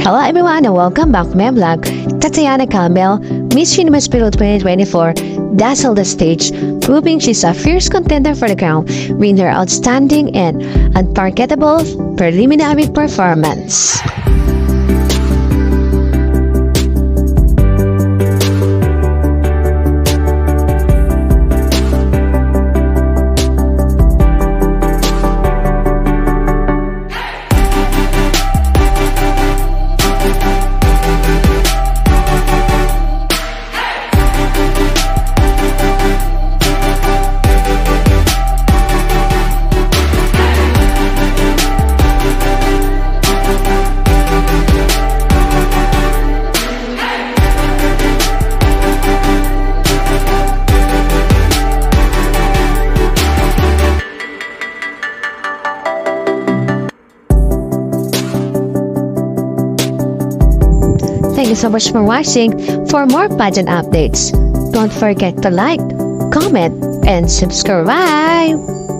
Hello everyone and welcome back to my vlog. Tatiana Campbell, Miss Universe Peru 2024, dazzled the stage, proving she's a fierce contender for the crown, with her outstanding and unforgettable preliminary performance. Thank you so much for watching. For more pageant updates, don't forget to like, comment, and subscribe.